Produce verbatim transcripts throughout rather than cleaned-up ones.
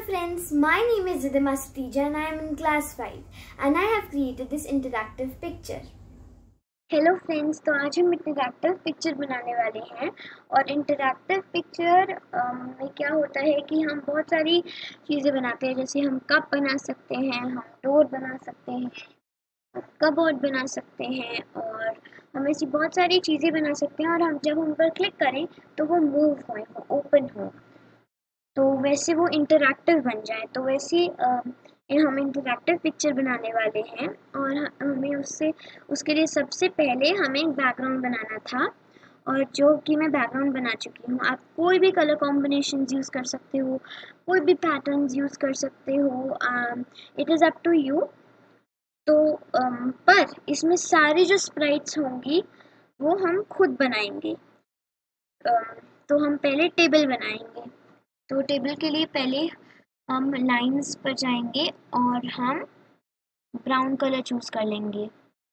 friends, my name is Ridhima Satija and I am in class five and I have created this interactive picture. Hello friends, तो आज हम interactive picture बनाने वाले हैं। और interactive picture में क्या होता है कि हम बहुत सारी चीज़ें बनाते हैं। जैसे हम कप बना सकते हैं, हम डोर बना सकते हैं, कबोर्ड बना सकते हैं और हम ऐसी बहुत सारी चीज़ें बना सकते हैं। और हम जब हम पर क्लिक करें तो वो मूव हो, वो ओपन हो, तो वैसे वो इंटरैक्टिव बन जाए। तो वैसे हम इंटरैक्टिव पिक्चर बनाने वाले हैं और हमें उससे उसके लिए सबसे पहले हमें एक बैकग्राउंड बनाना था, और जो कि मैं बैकग्राउंड बना चुकी हूँ। आप कोई भी कलर कॉम्बिनेशन यूज़ कर सकते हो, कोई भी पैटर्न्स यूज़ कर सकते हो, it is up to you. तो um, पर इसमें सारी जो स्प्राइट्स होंगी वो हम खुद बनाएंगे। um, तो हम पहले टेबल बनाएंगे। तो टेबल के लिए पहले हम लाइंस पर जाएंगे और हम ब्राउन कलर चूज कर लेंगे,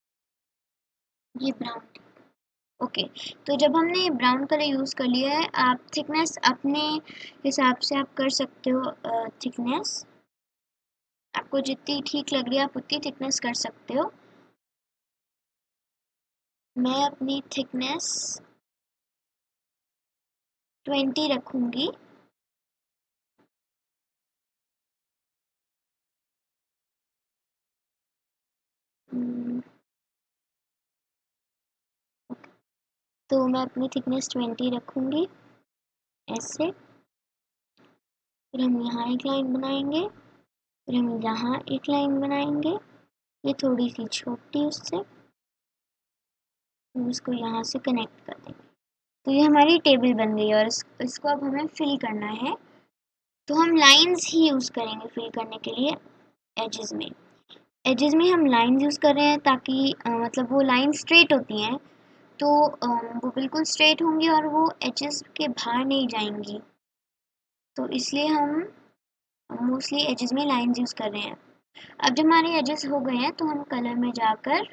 ये ब्राउन। ओके, तो जब हमने ब्राउन कलर यूज़ कर लिया है, आप थिकनेस अपने हिसाब से आप कर सकते हो। थिकनेस आपको जितनी ठीक लग रही है आप उतनी थिकनेस कर सकते हो। मैं अपनी थिकनेस ट्वेंटी रखूँगी। तो मैं अपनी थिकनेस ट्वेंटी रखूँगी ऐसे। फिर हम यहाँ एक लाइन बनाएंगे, फिर हम यहाँ एक लाइन बनाएंगे, ये थोड़ी सी छोटी उससे, हम इसको यहाँ से कनेक्ट कर देंगे। तो ये हमारी टेबल बन गई और इस, इसको अब हमें फिल करना है। तो हम लाइंस ही यूज़ करेंगे फिल करने के लिए। एजेस में एजेस में हम लाइंस यूज़ कर रहे हैं ताकि आ, मतलब वो लाइन स्ट्रेट होती हैं, तो आ, वो बिल्कुल स्ट्रेट होंगी और वो एजेस के बाहर नहीं जाएंगी। तो इसलिए हम मोस्टली एजेस में लाइंस यूज़ कर रहे हैं। अब जब हमारे एजेस हो गए हैं तो हम कलर में जाकर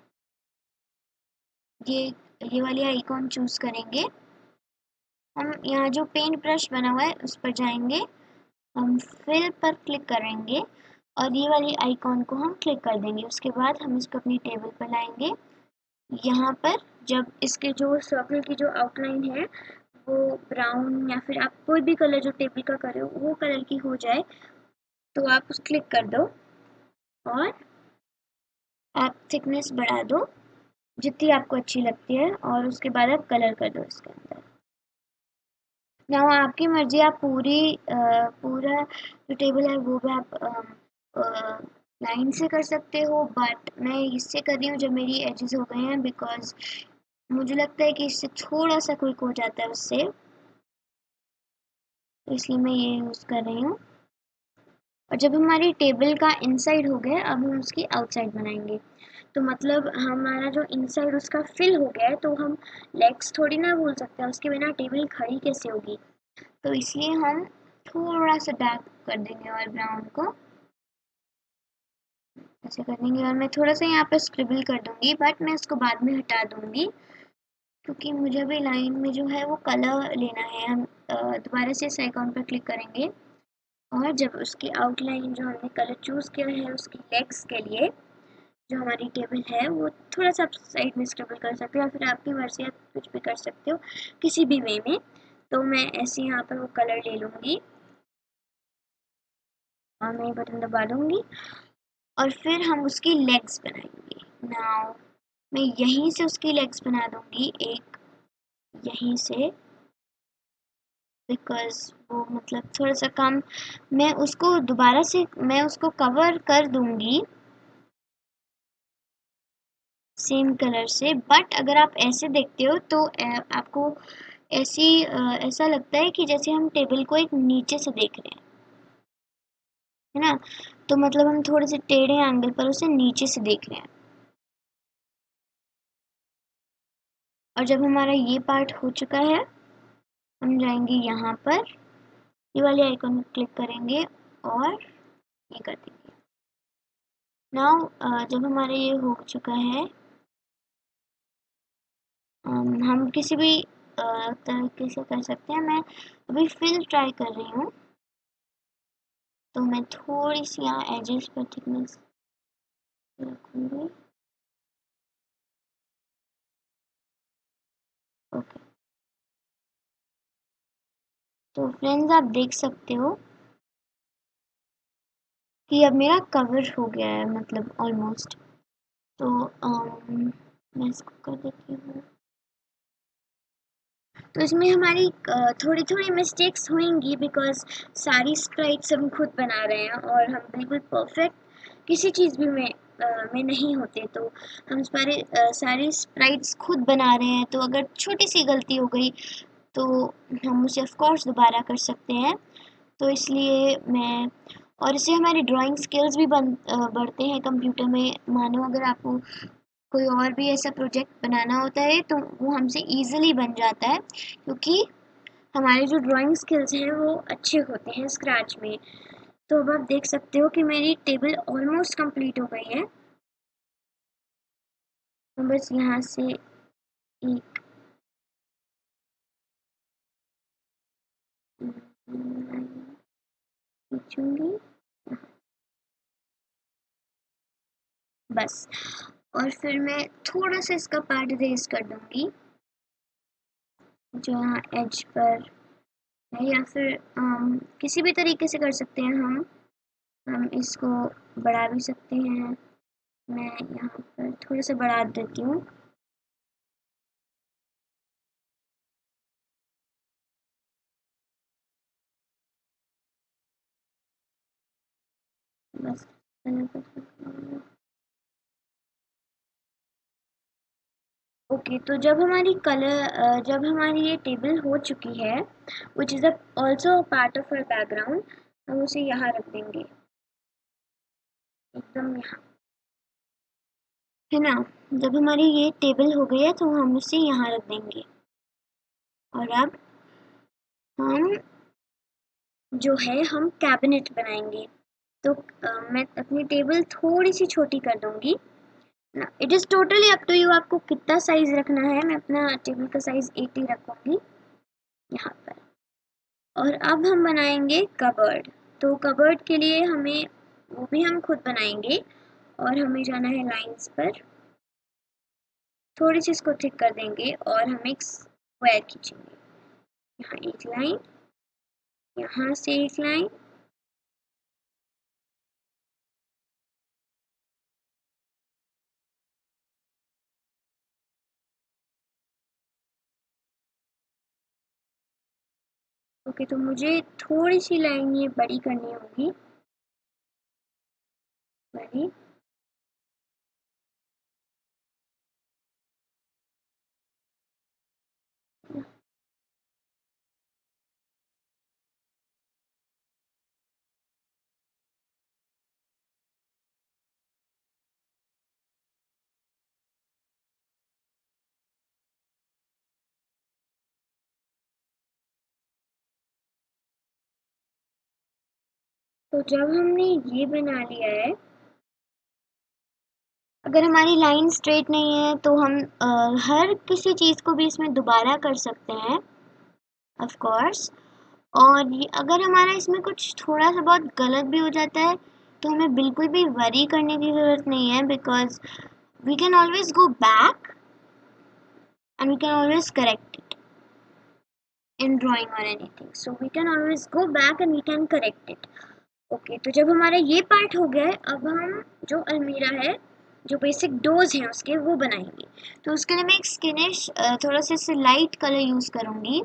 ये ये वाली आइकॉन चूज़ करेंगे। हम यहाँ जो पेंट ब्रश बना हुआ है उस पर जाएंगे, हम फिल पर क्लिक करेंगे और ये वाली आइकॉन को हम क्लिक कर देंगे। उसके बाद हम इसको अपनी टेबल पर लाएंगे। यहाँ पर जब इसके जो सर्कल की जो आउटलाइन है वो ब्राउन या फिर आप कोई भी कलर जो टेबल का करे हो वो कलर की हो जाए, तो आप उस क्लिक कर दो और आप थिकनेस बढ़ा दो जितनी आपको अच्छी लगती है, और उसके बाद आप कलर कर दो इसके अंदर। ना आपकी मर्जी, आप पूरी आ, पूरा जो टेबल है वो भी आप लाइन से कर सकते हो, बट मैं इससे कर रही हूँ जब मेरी एजेस हो गए हैं, बिकॉज मुझे लगता है कि इससे थोड़ा सा क्विक हो जाता है उससे, तो इसलिए मैं ये यूज़ कर रही हूँ। और जब हमारी टेबल का इनसाइड हो गया, अब हम उसकी आउटसाइड बनाएंगे। तो मतलब हमारा जो इनसाइड उसका फिल हो गया है, तो हम लेग्स थोड़ी ना भूल सकते हैं, उसके बिना टेबल खड़ी कैसे होगी। तो इसलिए हम थोड़ा सा डार्क कर देंगे और ब्राउन को ऐसे कर देंगे। और मैं थोड़ा सा यहाँ पर स्क्रिबल कर दूंगी, बट मैं इसको बाद में हटा दूंगी क्योंकि मुझे अभी लाइन में जो है वो कलर लेना है। हम दोबारा से इस आइकॉन पर क्लिक करेंगे और जब उसकी आउटलाइन जो हमने कलर चूज़ किया है उसकी लेग्स के लिए जो हमारी टेबल है वो थोड़ा सा साइड में स्क्रिबल कर सकते हो, या फिर आपकी मर्जी, आप कुछ भी कर सकते हो किसी भी वे में। तो मैं ऐसे यहाँ पर वो कलर ले लूँगी और मैं बटन दबा दूँगी और फिर हम उसकी लेग्स बनाएंगे। नाउ मैं यहीं से उसकी लेग्स बना दूँगी, एक यहीं से, बिकॉज वो मतलब थोड़ा सा कम, मैं उसको दोबारा से मैं उसको कवर कर दूँगी सेम कलर से। बट अगर आप ऐसे देखते हो तो आपको ऐसी ऐसा लगता है कि जैसे हम टेबल को एक नीचे से देख रहे हैं, है ना। तो मतलब हम थोड़े से टेढ़े एंगल पर उसे नीचे से देख रहे हैं। और जब हमारा ये पार्ट हो चुका है, हम जाएंगे यहाँ पर, ये वाले आइकन क्लिक करेंगे और ये कर देंगे। नाउ जब हमारा ये हो चुका है, हम किसी भी तरीके से कर सकते हैं। मैं अभी फिल ट्राई कर रही हूँ। तो मैं थोड़ी सी यहाँ एजेस पर थिकनेस रखूँगी। ओके, तो फ्रेंड्स आप देख सकते हो कि अब मेरा कवर हो गया है, मतलब ऑलमोस्ट। तो um, मैं इसको कर देती हूँ। तो इसमें हमारी थोड़ी थोड़ी मिस्टेक्स होंगी बिकॉज सारी स्प्राइट्स हम खुद बना रहे हैं और हम बिल्कुल परफेक्ट किसी चीज़ भी में uh, में नहीं होते। तो हम सारे uh, सारी स्प्राइट्स खुद बना रहे हैं, तो अगर छोटी सी गलती हो गई तो हम उसे ऑफ कोर्स दोबारा कर सकते हैं। तो इसलिए मैं, और इससे हमारी ड्राइंग स्किल्स भी बन बढ़ते हैं कंप्यूटर में। मानो अगर आपको कोई और भी ऐसा प्रोजेक्ट बनाना होता है तो वो हमसे इजीली बन जाता है, क्योंकि हमारे जो ड्राइंग स्किल्स हैं वो अच्छे होते हैं स्क्रैच में। तो अब आप देख सकते हो कि मेरी टेबल ऑलमोस्ट कंप्लीट हो गई है। तो बस यहाँ से एक खींचूंगी बस, और फिर मैं थोड़ा सा इसका पार्ट रेज कर दूंगी जो यहाँ एज पर है, या फिर um, किसी भी तरीके से कर सकते हैं हम हम इसको बढ़ा भी सकते हैं। मैं यहाँ पर थोड़ा सा बढ़ा देती हूँ। बस ओके, तो जब हमारी कलर जब हमारी ये टेबल हो चुकी है, which is also part of our background, हम उसे यहाँ रख देंगे, एकदम यहाँ, है ना। जब हमारी ये टेबल हो गई है तो हम उसे यहाँ रख देंगे। और अब हम जो है हम कैबिनेट बनाएंगे। तो uh, मैं अपनी टेबल थोड़ी सी छोटी कर दूंगी। It is totally up to you, आपको कितना साइज रखना है। मैं अपना टेबल का साइज अस्सी रखूंगी यहाँ पर। और अब हम बनाएंगे कबर्ड। तो कबर्ड के लिए हमें, वो भी हम खुद बनाएंगे, और हमें जाना है लाइंस पर, थोड़ी सी इसको थिक कर देंगे और हम एक स्क्वायर खींचेंगे। यहाँ एक लाइन, यहाँ से एक लाइन, ओके। तो मुझे थोड़ी सी लाइन ये बड़ी करनी होगी, बड़ी। तो जब हमने ये बना लिया है, अगर हमारी लाइन स्ट्रेट नहीं है तो हम आ, हर किसी चीज़ को भी इसमें दोबारा कर सकते हैं ऑफ कोर्स। और ये अगर हमारा इसमें कुछ थोड़ा सा बहुत गलत भी हो जाता है तो हमें बिल्कुल भी वरी करने की ज़रूरत नहीं है, because we can always go back and we can always correct it in drawing और anything. So we can always go back and we can correct it. Okay, तो जब हमारा ये पार्ट हो गया है, अब हम जो अलमीरा है, जो बेसिक डोज हैं उसके, वो बनाएंगे। तो उसके लिए मैं एक स्किनिश थोड़ा सा इससे लाइट कलर यूज़ करूँगी,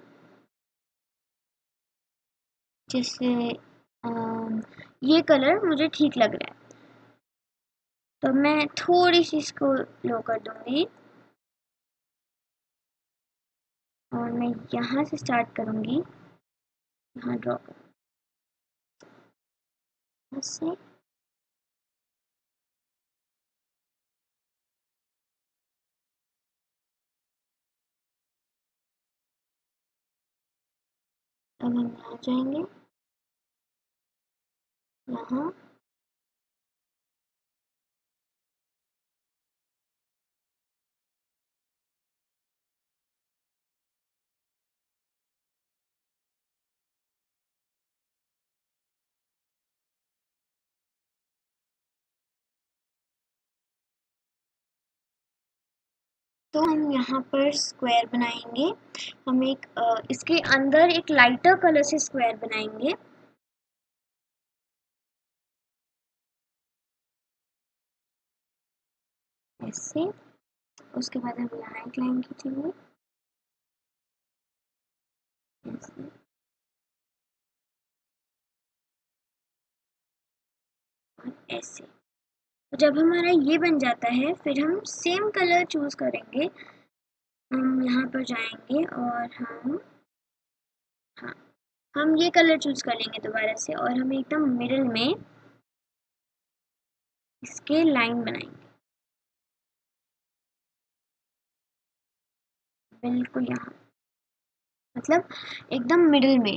जिससे ये कलर मुझे ठीक लग रहा है। तो मैं थोड़ी सी इसको लो कर दूँगी और मैं यहाँ से स्टार्ट करूँगी, यहाँ ड्रॉ करूँगी से। अब हम यहाँ जाएंगे, यहाँ तो हम यहाँ पर स्क्वायर बनाएंगे। हम एक आ, इसके अंदर एक लाइटर कलर से स्क्वायर बनाएंगे। ऐसे। उसके बाद हम यहाँ एक लाइन खींचेंगे ऐसे। और ऐसे। तो जब हमारा ये बन जाता है फिर हम सेम कलर चूज करेंगे। हम यहाँ पर जाएंगे और हम हाँ हम ये कलर चूज कर लेंगे दोबारा से, और हम एकदम मिडिल में इसके लाइन बनाएंगे बिल्कुल यहाँ, मतलब एकदम मिडिल में।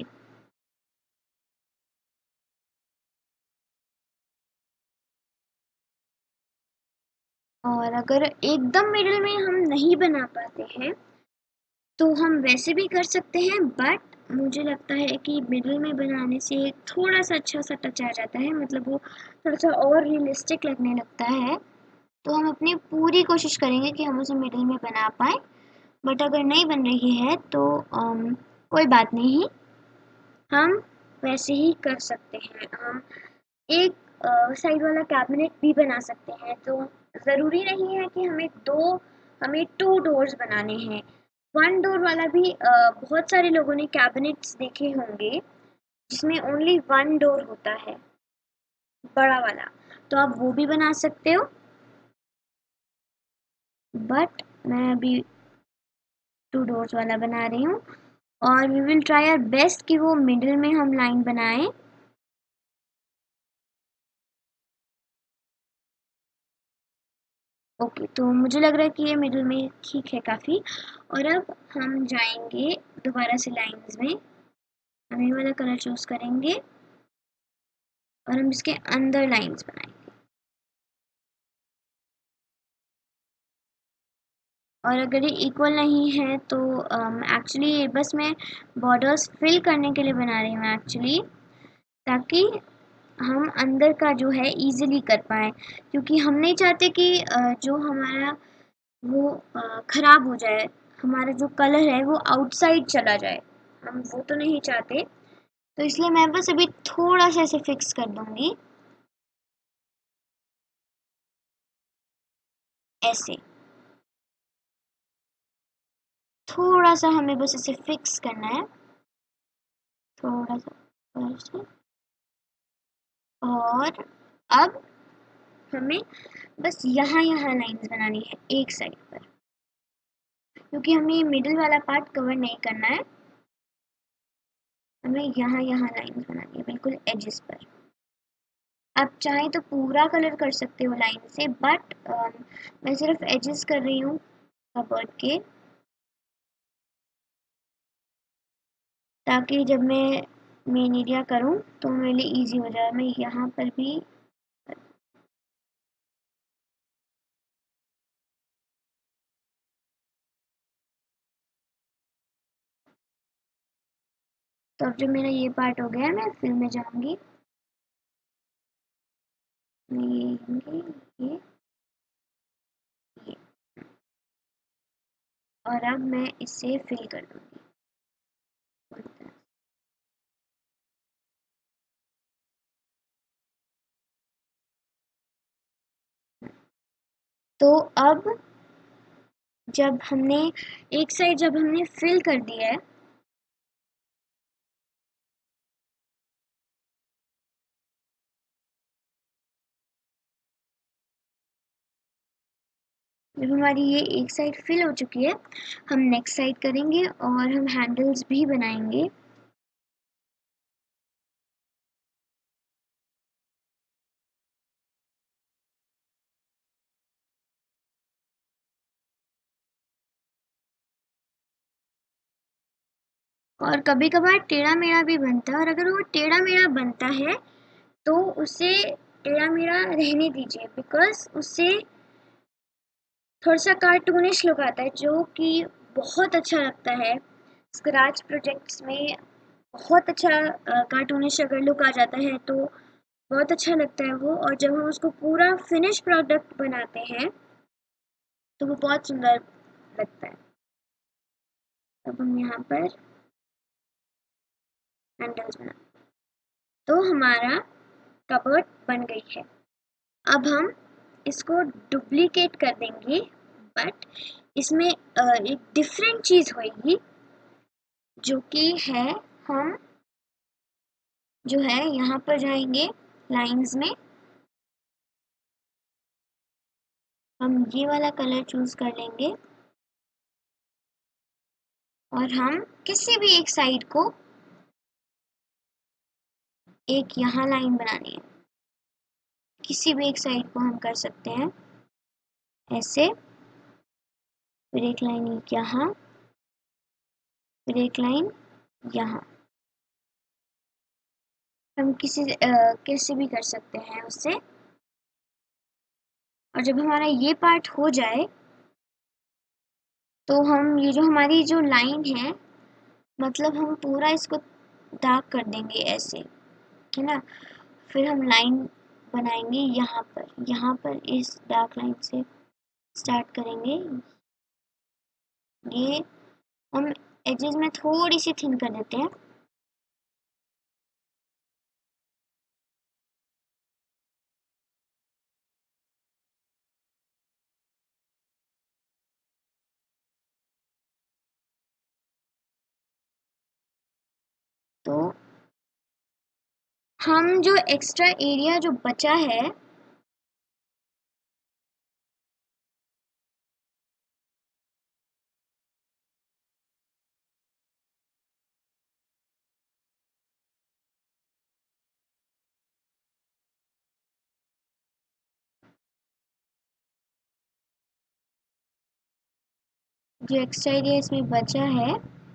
और अगर एकदम मिडिल में हम नहीं बना पाते हैं तो हम वैसे भी कर सकते हैं, बट मुझे लगता है कि मिडिल में बनाने से थोड़ा सा अच्छा सा टच आ जाता है, मतलब वो थोड़ा सा और रियलिस्टिक लगने लगता है। तो हम अपनी पूरी कोशिश करेंगे कि हम उसे मिडिल में बना पाए, बट अगर नहीं बन रही है तो um, कोई बात नहीं, हम वैसे ही कर सकते हैं। हम एक साइड वाला कैबिनेट भी बना सकते हैं। तो ज़रूरी नहीं है कि हमें दो हमें टू डोर्स बनाने हैं। वन डोर वाला भी uh, बहुत सारे लोगों ने कैबिनेट्स देखे होंगे जिसमें ओनली वन डोर होता है, बड़ा वाला। तो आप वो भी बना सकते हो, बट मैं अभी टू डोर्स वाला बना रही हूँ। और we will try our best कि वो मिडिल में हम लाइन बनाएं। ओके okay, तो मुझे लग रहा है कि ये मिडिल में ठीक है काफ़ी। और अब हम जाएंगे दोबारा से लाइंस में, हम ये वाला कलर चूज करेंगे और हम इसके अंदर लाइंस बनाएंगे। और अगर ये इक्वल नहीं है तो एक्चुअली um, बस मैं बॉर्डर्स फिल करने के लिए बना रही हूँ एक्चुअली, ताकि हम अंदर का जो है इजीली कर पाए, क्योंकि हम नहीं चाहते कि uh, जो हमारा वो uh, खराब हो जाए, हमारा जो कलर है वो आउटसाइड चला जाए, हम वो तो नहीं चाहते। तो इसलिए मैं बस अभी थोड़ा सा ऐसे फिक्स कर दूंगी ऐसे। थोड़ा सा हमें बस इसे फिक्स करना है, थोड़ा सा ऐसे। और अब हमें बस यहाँ यहाँ लाइंस बनानी है एक साइड पर, क्योंकि हमें ये मिडिल वाला पार्ट कवर नहीं करना है। हमें यहाँ यहाँ लाइंस बनानी है बिल्कुल एजेस पर। आप चाहें तो पूरा कलर कर सकते हो लाइन से, बट मैं सिर्फ एजेस कर रही हूँ कबर्ड के, ताकि जब मैं मेन एरिया करूँ तो मेरे लिए इजी हो जाए। मैं यहाँ पर भी तो अब जब मेरा ये पार्ट हो गया मैं फिल में जाऊंगी, मैं ये ये ये और अब मैं इसे फिल कर दूंगी। तो अब जब हमने एक साइड जब हमने फिल कर दिया है, जब हमारी ये एक साइड फिल हो चुकी है, हम नेक्स्ट साइड करेंगे और हम हैंडल्स भी बनाएंगे। और कभी कभार टेढ़ा मेढ़ा भी बनता है, और अगर वो टेढ़ा मेढ़ा बनता है तो उसे टेढ़ा मेढ़ा रहने दीजिए, बिकॉज उससे थोड़ा सा कार्टूनिश लुक आता है, जो कि बहुत अच्छा लगता है। स्क्रैच प्रोजेक्ट्स में बहुत अच्छा कार्टूनिश अगर लुक आ जाता है तो बहुत अच्छा लगता है वो। और जब हम उसको पूरा फिनिश प्रोडक्ट बनाते हैं तो वो बहुत सुंदर लगता है। अब हम यहाँ पर हैंडल्स बना, तो हमारा कबर्ड बन गई है। अब हम इसको डुप्लीकेट कर देंगे, बट इसमें एक डिफरेंट चीज होगी, जो कि है हम जो है यहाँ पर जाएंगे लाइंस में, हम ये वाला कलर चूज कर लेंगे और हम किसी भी एक साइड को एक यहाँ लाइन बनानी है, किसी भी एक साइड को हम कर सकते हैं ऐसे, फिर एक लाइन यहाँ, फिर एक लाइन यहाँ, हम किसी आ, कैसे भी कर सकते हैं उससे। और जब हमारा ये पार्ट हो जाए तो हम ये जो हमारी जो लाइन है, मतलब हम पूरा इसको डार्क कर देंगे ऐसे, है ना। फिर हम लाइन बनाएंगे यहाँ पर, यहाँ पर इस डार्क लाइन से स्टार्ट करेंगे। ये हम एजेस में थोड़ी सी थिन कर देते हैं, तो हम जो एक्स्ट्रा एरिया जो बचा है जो एक्स्ट्रा एरिया इसमें बचा है,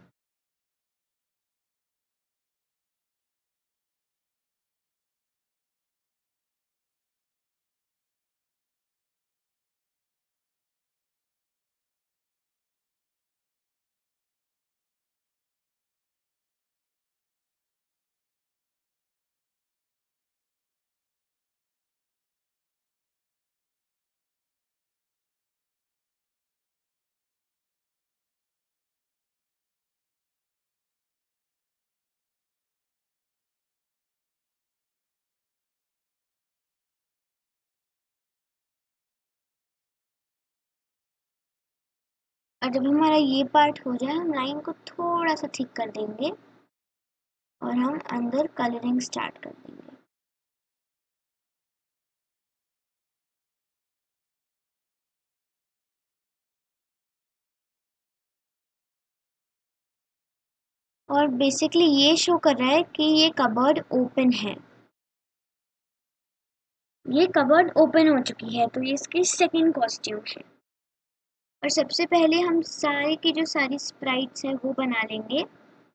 और जब हमारा ये पार्ट हो जाए हम लाइन को थोड़ा सा थिक कर देंगे और हम अंदर कलरिंग स्टार्ट कर देंगे। और बेसिकली ये शो कर रहा है कि ये कबर्ड ओपन है, ये कबर्ड ओपन हो चुकी है, तो ये इसकी सेकंड कॉस्ट्यूम है। और सबसे पहले हम सारे की जो सारी स्प्राइट्स है वो बना लेंगे।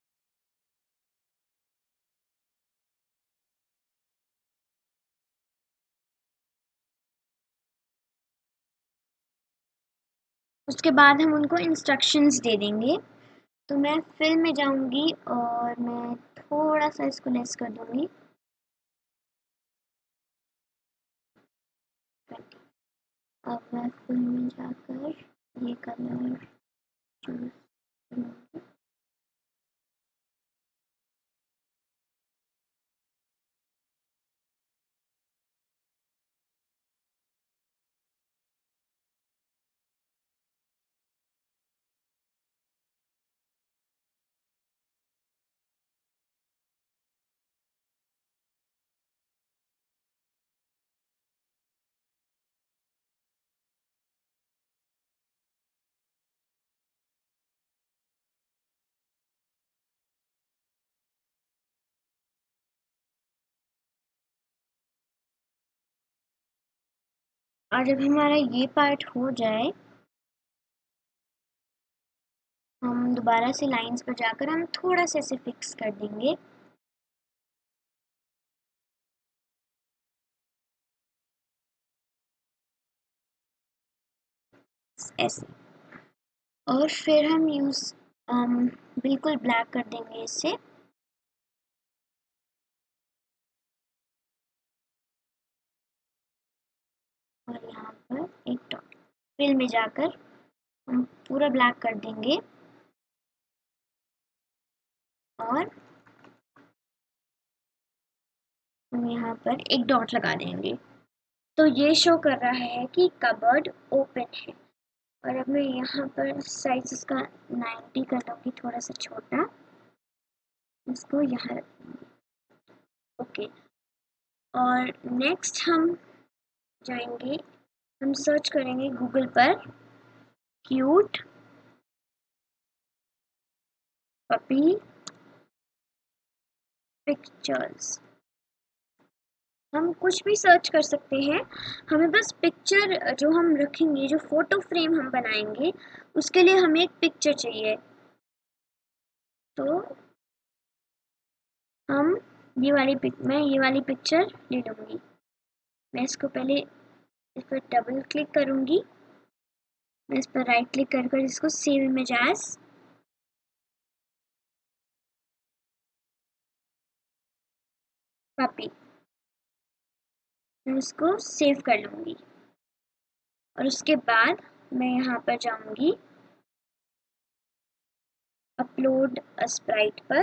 उसके बाद हम उनको इंस्ट्रक्शंस दे देंगे। तो मैं फिल में जाऊंगी और मैं थोड़ा सा इसको लेस कर दूंगी। अब मैं फिल में जाकर ये कलर चूज करूंगी। और जब हमारा ये पार्ट हो जाए हम दोबारा से लाइंस पर जाकर हम थोड़ा सा इसे फिक्स कर देंगे। ऐसे, और फिर हम यूज बिल्कुल ब्लैक कर देंगे इससे। और यहाँ पर एक डॉट, फिल में जाकर हम पूरा ब्लैक कर देंगे और हम यहाँ पर एक डॉट लगा देंगे। तो ये शो कर रहा है कि कबर्ड ओपन है। और अब मैं यहाँ पर साइज इसका नाइन्टी कर दूँगी, थोड़ा सा छोटा, इसको यहाँ रखूँगी। ओके, और नेक्स्ट हम जाएंगे, हम सर्च करेंगे गूगल पर क्यूट पपी पिक्चर्स। हम कुछ भी सर्च कर सकते हैं, हमें बस पिक्चर जो हम रखेंगे, जो फोटो फ्रेम हम बनाएंगे, उसके लिए हमें एक पिक्चर चाहिए। तो हम ये वाली पिक मैं ये वाली पिक्चर ले लूँगी। मैं इसको पहले इस पर डबल क्लिक करूँगी, मैं इस पर राइट क्लिक कर कर इसको सेव इमेज एज पपी, मैं इसको सेव कर लूँगी। और उसके बाद मैं यहाँ पर जाऊँगी अपलोड अ स्प्राइट पर,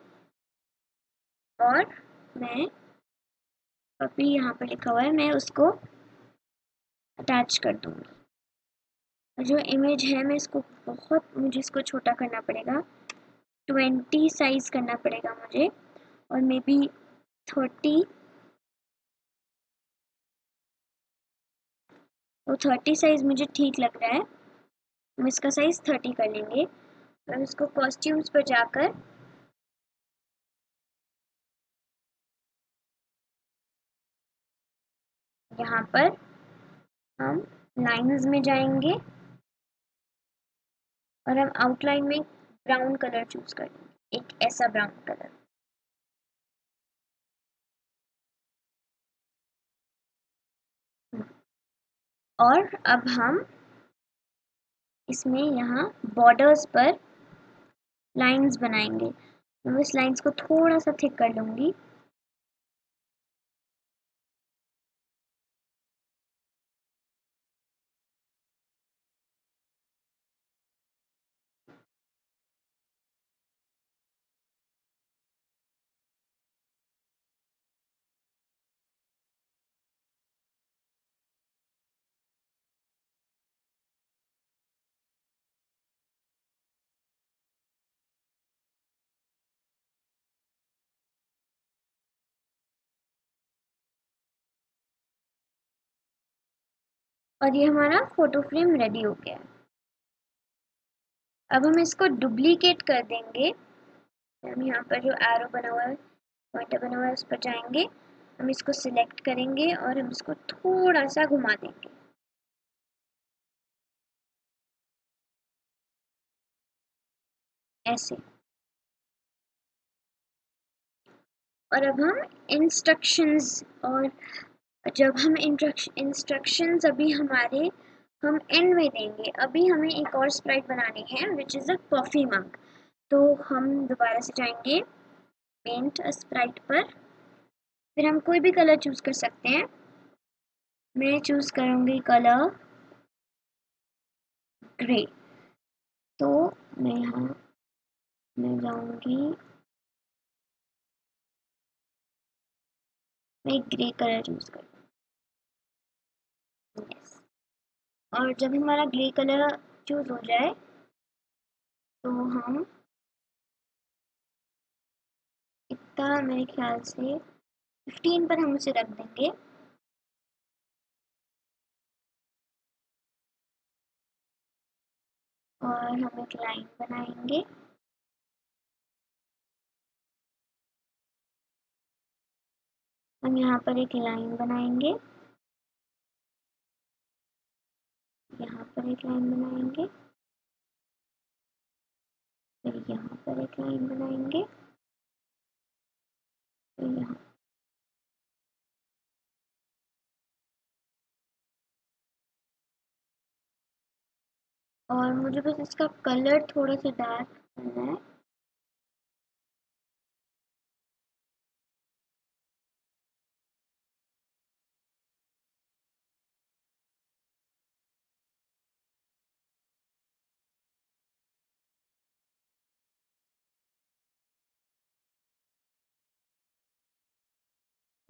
और मैं पपी यहाँ पर लिखा हुआ है, मैं उसको अटैच कर दूँगी। और जो इमेज है, मैं इसको बहुत मुझे इसको छोटा करना पड़ेगा, ट्वेंटी साइज करना पड़ेगा मुझे, और मे बी थर्टी, तो थर्टी साइज मुझे ठीक लग रहा है। हम इसका साइज थर्टी कर लेंगे। अब इसको कॉस्ट्यूम्स पर जाकर यहाँ पर हम लाइंस में जाएंगे और हम आउटलाइन में ब्राउन कलर चूज करेंगे, एक ऐसा ब्राउन कलर। और अब हम इसमें यहाँ बॉर्डर्स पर लाइंस बनाएंगे। मैं इस लाइंस को थोड़ा सा थिक कर लूँगी। और ये हमारा फोटो फ्रेम रेडी हो गया है। अब हम इसको डुप्लीकेट कर देंगे। हम यहाँ पर जो एरो बना हुआ है, पॉइंटर बना हुआ है, उस पर जाएंगे, हम इसको सिलेक्ट करेंगे और हम इसको थोड़ा सा घुमा देंगे, ऐसे। और अब हम इंस्ट्रक्शंस, और जब हम इंस्ट्रक्शंस अभी हमारे हम एंड में देंगे। अभी हमें एक और स्प्राइट बनानी है which is a coffee mug. तो हम दोबारा से जाएंगे पेंट अ स्प्राइट पर, फिर हम कोई भी कलर चूज़ कर सकते हैं। मैं चूज़ करूँगी कलर ग्रे। तो मैं यहाँ मैं जाऊँगी, मैं ग्रे कलर चूज़ करूँगी। यस, और जब हमारा ग्रे कलर चूज़ हो जाए तो हम इतना, मेरे ख्याल से फिफ्टीन पर हम उसे रख देंगे। और हम एक लाइन बनाएंगे, हम यहाँ पर एक लाइन बनाएंगे, यहाँ पर एक लाइन बनाएंगे, फिर यहाँ पर एक लाइन बनाएंगे, फिर यहाँ। और मुझे बस इसका कलर थोड़ा सा डार्क करना है।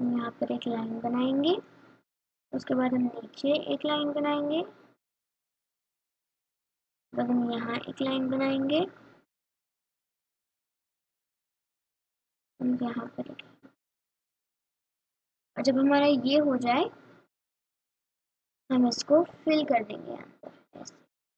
हम यहाँ पर एक लाइन बनाएंगे, उसके बाद हम नीचे एक लाइन बनाएंगे, बाद हम यहाँ एक लाइन बनाएंगे, यहाँ पर एक। और जब हमारा ये हो जाए हम इसको फिल कर देंगे यहाँ पर ऐसे।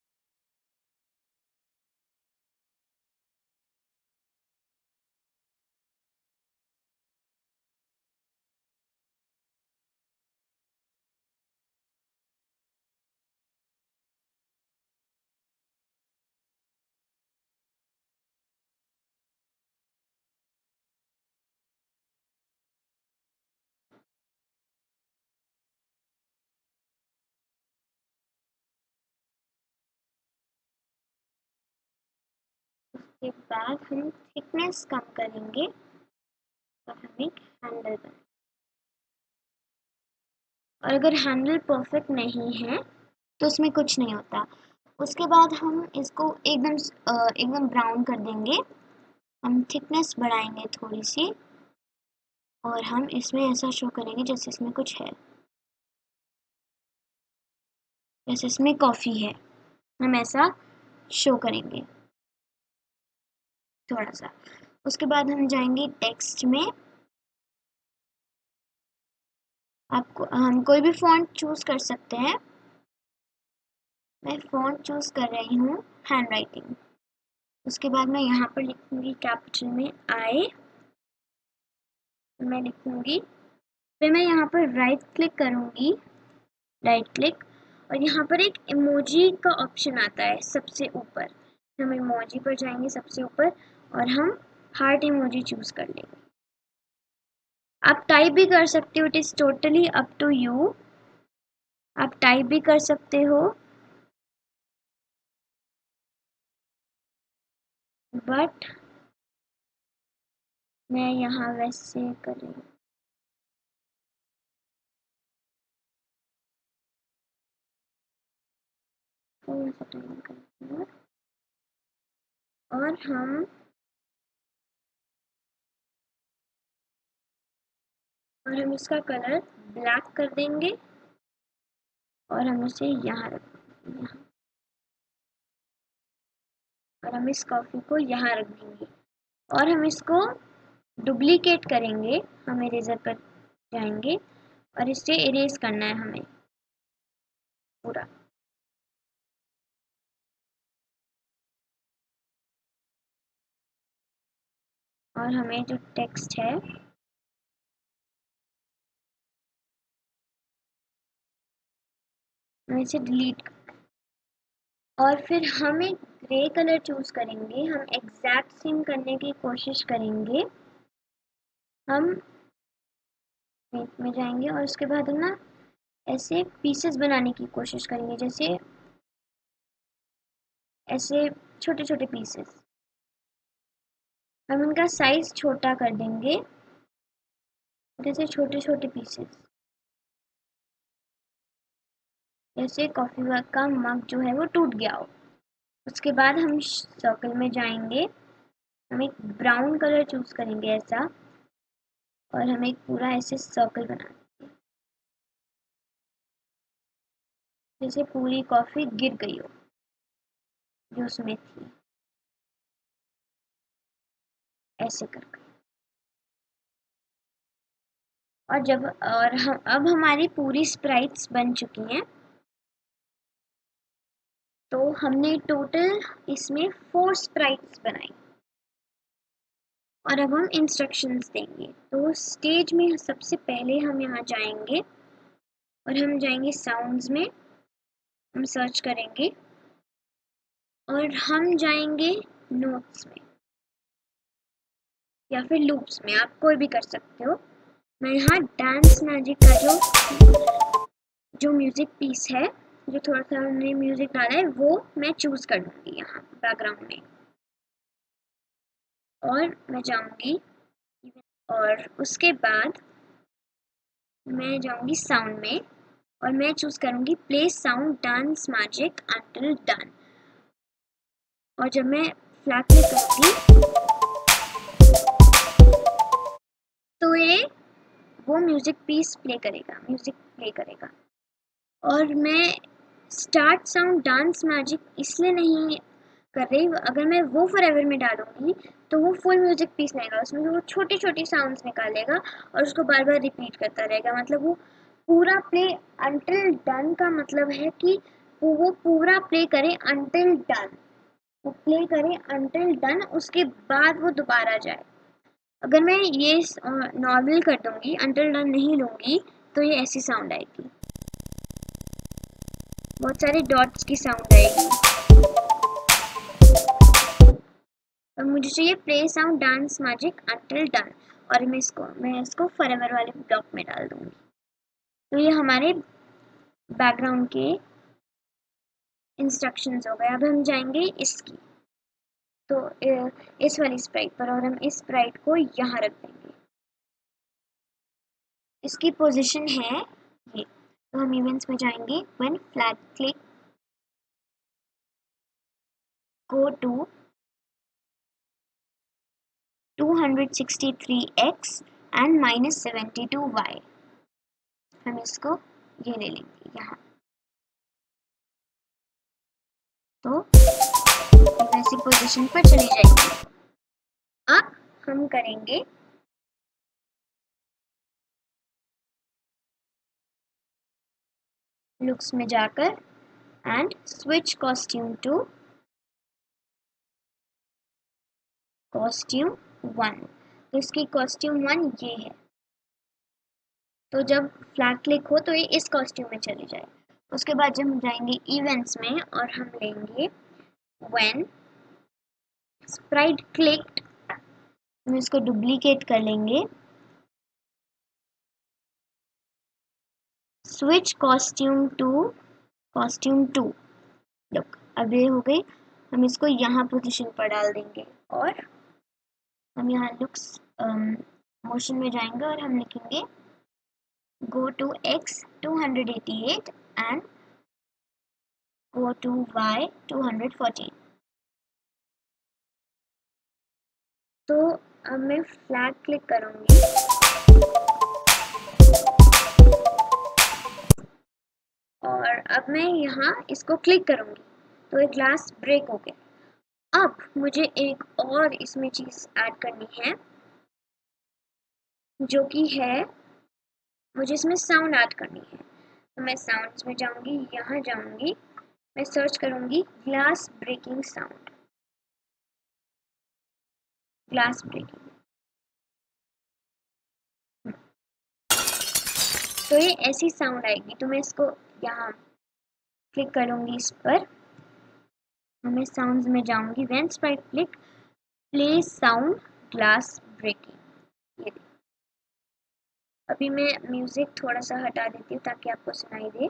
उसके बाद हम थिकनेस कम करेंगे और हम एक हैंडल बनाएंगे। और अगर हैंडल परफेक्ट नहीं है तो उसमें कुछ नहीं होता। उसके बाद हम इसको एकदम एकदम ब्राउन कर देंगे, हम थिकनेस बढ़ाएंगे थोड़ी सी और हम इसमें ऐसा शो करेंगे जैसे इसमें कुछ है, जैसे इसमें कॉफ़ी है, हम ऐसा शो करेंगे थोड़ा सा। उसके बाद हम जाएंगे टेक्स्ट में, आपको हम कोई भी फॉन्ट चूज़ कर सकते हैं। मैं फॉन्ट चूज़ कर रही हूँ हैंड राइटिंग। उसके बाद मैं यहाँ पर लिखूँगी कैपिटल में आई, मैं लिखूँगी, फिर मैं यहाँ पर राइट क्लिक करूँगी, राइट क्लिक, और यहाँ पर एक इमोजी का ऑप्शन आता है सबसे ऊपर, हम इमोजी पर जाएंगे सबसे ऊपर और हम हार्ट इमोजी चूज़ कर लेंगे। आप टाइप भी कर सकते हो, it is totally up to you, आप टाइप भी कर सकते हो, बट मैं यहाँ वैसे कर रही हूँ। थोड़ा सा टाइम करते हैं और हम और हम इसका कलर ब्लैक कर देंगे और हम इसे यहाँ रख देंगे, यहाँ, और हम इस कॉफ़ी को यहाँ रख देंगे और हम इसको डुप्लीकेट करेंगे। हम इरेजर पर जाएंगे और इसे इरेज करना है हमें पूरा। और हमें जो टेक्स्ट है हमें इसे डिलीट करना है। और फिर हम एक ग्रे कलर चूज करेंगे, हम एग्जैक्ट सेम करने की कोशिश करेंगे। हम पेंट में जाएंगे और उसके बाद हम ना ऐसे पीसेस बनाने की कोशिश करेंगे, जैसे ऐसे छोटे छोटे पीसेस। हम इनका साइज छोटा कर देंगे, जैसे छोटे छोटे पीसेस, जैसे कॉफ़ी का मग जो है वो टूट गया हो। उसके बाद हम सर्कल में जाएंगे, हम एक ब्राउन कलर चूज करेंगे ऐसा, और हम एक पूरा ऐसे सर्कल बना देंगे जैसे पूरी कॉफ़ी गिर गई हो जो उसमें थी, ऐसे करके। और जब और हम अब हमारी पूरी स्प्राइट्स बन चुकी हैं, तो हमने टोटल इसमें फोर स्प्राइट्स बनाई। और अब हम इंस्ट्रक्शंस देंगे। तो स्टेज में सबसे पहले हम यहाँ जाएंगे और हम जाएंगे साउंड्स में, हम सर्च करेंगे और हम जाएंगे नोट्स में या फिर लूप्स में, आप कोई भी कर सकते हो। मैं यहाँ डांस मैजिक का जो जो म्यूजिक पीस है, जो थोड़ा सा हमने म्यूजिक डाला है, वो मैं चूज कर लूँगी यहाँ बैकग्राउंड में। और मैं जाऊँगी और उसके बाद मैं जाऊँगी साउंड में और मैं चूज करूँगी play sound dance magic until done. और जब मैं फ्लैग क्लिक करूँगी तो ये वो म्यूजिक पीस प्ले करेगा, म्यूजिक प्ले करेगा। और मैं स्टार्ट साउंड डांस मैजिक इसलिए नहीं कर रही, अगर मैं वो फॉरएवर में डालूंगी तो वो फुल म्यूजिक पीस रहेगा, उसमें वो छोटी छोटी साउंड्स निकालेगा और उसको बार बार रिपीट करता रहेगा। मतलब वो पूरा प्ले अंटिल डन का मतलब है कि वो वो पूरा प्ले करे अंटिल डन, वो प्ले करे अंटिल डन, उसके बाद वो दोबारा जाए। अगर मैं ये नॉर्मल कर दूंगी, अंटिल डन नहीं लूंगी, तो ये ऐसी साउंड आएगी, बहुत सारे डॉट्स की साउंड आएगी। और मुझे चाहिए play sound dance magic until done, और मैं इसको मैं इसको फॉरएवर वाले ब्लॉक में डाल दूंगी। तो ये हमारे बैकग्राउंड के इंस्ट्रक्शंस हो गए। अब हम जाएंगे इसकी, तो इस वाली स्प्राइट पर, और हम इस स्प्राइट को यहाँ रख देंगे। इसकी पोजीशन है ये, तो हम इवेंट्स में जाएंगे, when flag click, go to two sixty three X and minus seventy two Y. हम इसको ये ले लेंगे यहाँ, तो वैसी पोजीशन पर चली जाएगी। अब हम करेंगे लुक्स में जाकर and switch costume to costume one. तो इसकी कॉस्ट्यूम वन ये है, तो जब फ्लैग क्लिक हो तो ये इस कॉस्ट्यूम में चली जाए। उसके बाद जब हम जाएंगे इवेंट्स में और हम लेंगे व्हेन स्प्राइट क्लिक्ड, हम इसको डुप्लीकेट कर लेंगे, switch costume to costume two. Look अब ये हो गई, हम इसको यहाँ पोजीशन पर डाल देंगे और हम यहाँ लुक्स मोशन में जाएंगे और हम लिखेंगे go to x two eighty-eight and go to y two fourteen। तो अब मैं फ्लैग क्लिक करूंगी और अब मैं यहाँ इसको क्लिक करूंगी तो एक ग्लास ब्रेक हो गया। अब मुझे एक और इसमें चीज ऐड करनी है, जो कि है मुझे इसमें साउंड ऐड करनी है। तो मैं साउंड्स में जाऊंगी, यहाँ जाऊंगी, मैं सर्च करूंगी glass breaking sound, glass breaking. तो ये ऐसी साउंड आएगी, तो मैं इसको यहाँ क्लिक करूंगी इस पर, मैं साउंड्स में जाऊंगी, when sprite click play sound glass breaking. ये अभी मैं म्यूजिक थोड़ा सा हटा देती हूँ ताकि आपको सुनाई दे।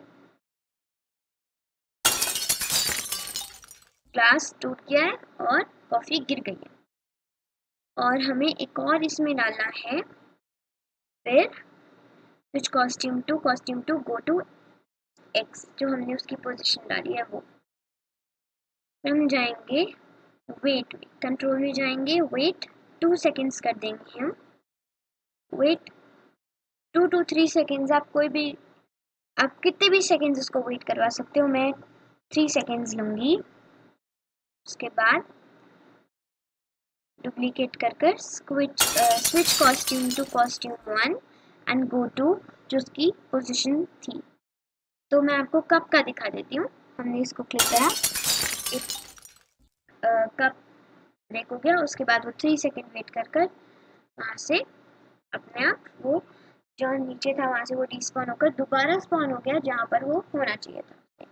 ग्लास टूट गया है और कॉफी गिर गई है, और हमें एक और इसमें डालना है, फिर switch costume to costume two go to X, जो हमने उसकी पोजीशन डाली है वो। फिर हम जाएंगे वेट, कंट्रोल में जाएंगे, वेट टू सेकेंड्स कर देंगे हम, wait two to three seconds, आप कोई भी आप कितने भी सेकेंड्स उसको वेट करवा सकते हो, मैं थ्री सेकेंड्स लूंगी। उसके बाद डुप्लीकेट कर कर switch switch costume to costume one and go to जो उसकी पोजीशन थी। तो मैं आपको कप का दिखा देती हूँ। हमने इसको क्लिक करा, एक कप ब्रेक हो गया, उसके बाद वो थ्री सेकेंड वेट कर कर वहाँ से अपने आप वो जो नीचे था वहाँ से वो डिस्पॉन होकर दोबारा स्पॉन हो गया जहाँ पर वो होना चाहिए था।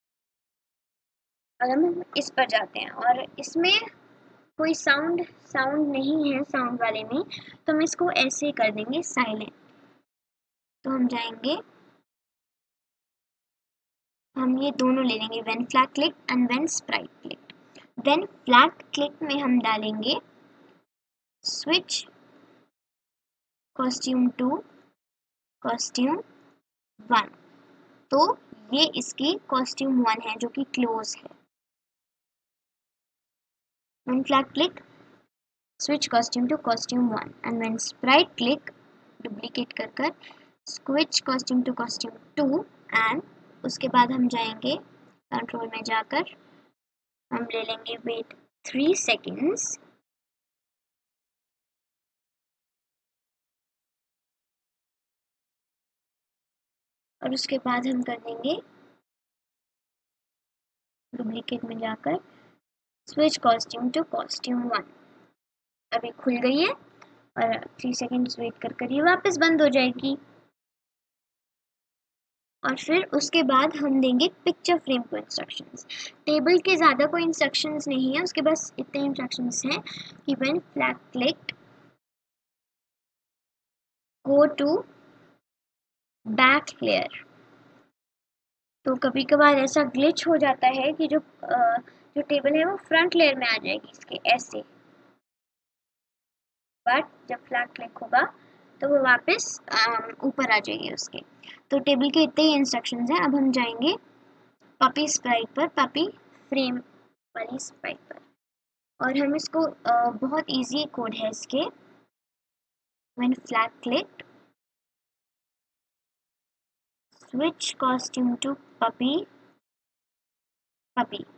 अगर हम इस पर जाते हैं और इसमें कोई साउंड साउंड नहीं है साउंड वाले में, तो हम इसको ऐसे कर देंगे साइलेंट। तो हम जाएंगे, हम ये दोनों ले लेंगे, when flag click and when sprite click. When flag click में हम डालेंगे switch costume to costume one, तो ये इसकी कॉस्ट्यूम वन है जो कि क्लोज है। When flag click, switch costume to costume one, and when sprite click, duplicate कर कर switch costume to costume two and उसके बाद हम जाएंगे कंट्रोल में जाकर हम ले लेंगे वेट थ्री सेकेंड्स और उसके बाद हम कर देंगे डुप्लीकेट में जाकर switch costume to costume one. अभी खुल गई है और थ्री सेकेंड्स वेट कर कर ये वापस बंद हो जाएगी। और फिर उसके बाद हम देंगे पिक्चर फ्रेम को इंस्ट्रक्शंस। टेबल के ज़्यादा कोई इंस्ट्रक्शंस नहीं है, उसके बस इतने इंस्ट्रक्शंस हैं कि when flag clicked go to back layer. तो कभी कभार ऐसा ग्लिच हो जाता है कि जो आ, जो टेबल है वो फ्रंट लेयर में आ जाएगी इसके ऐसे, बट जब फ्लैग क्लिक होगा तो वो वापस ऊपर आ जाएगी उसके। तो टेबल के इतने ही इंस्ट्रक्शंस हैं। अब हम जाएंगे पपी स्प्राइट पर, पपी फ्रेम वाली स्प्राइट पर, और हम इसको आ, बहुत इजी कोड है इसके। When flag clicked switch costume to puppy puppy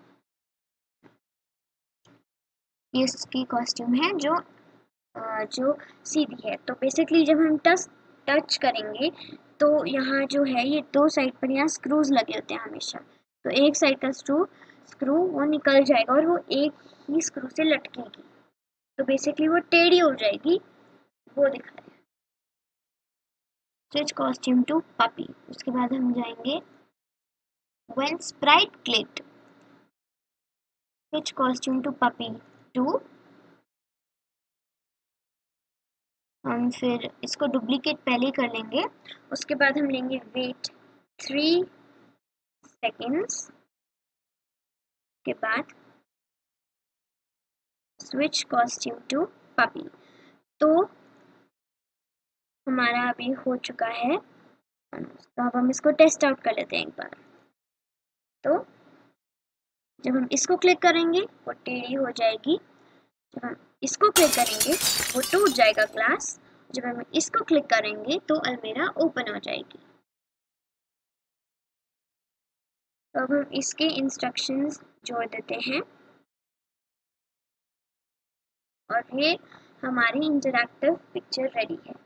ये इसकी कॉस्ट्यूम है जो जो सीधी है। तो बेसिकली जब हम टच टच करेंगे तो यहाँ जो है ये दो साइड पर यहाँ स्क्रूज लगे होते हैं हमेशा, तो एक साइड का स्क्रू स्क्रू वो निकल जाएगा और वो एक ही स्क्रू से लटकेगी, तो बेसिकली वो टेढ़ी हो जाएगी। वो दिखा रहे हैं स्विच कॉस्ट्यूम टू पपी। उसके बाद हम जाएंगे when sprite clicked switch costume to puppy two. हम फिर इसको डुप्लीकेट पहले कर लेंगे, उसके बाद हम लेंगे वेट थ्री सेकेंड्स के बाद स्विच कॉस्ट्यूम टू पपी। तो हमारा अभी हो चुका है, तो अब हम इसको टेस्ट आउट कर लेते हैं एक बार। तो जब हम इसको क्लिक करेंगे वो टेढ़ी हो जाएगी, जब हम इसको क्लिक करेंगे वो टूट जाएगा ग्लास, जब हम इसको क्लिक करेंगे तो अलमीरा ओपन हो जाएगी। तो अब हम इसके इंस्ट्रक्शंस जोड़ देते हैं और ये हमारी इंटरैक्टिव पिक्चर रेडी है।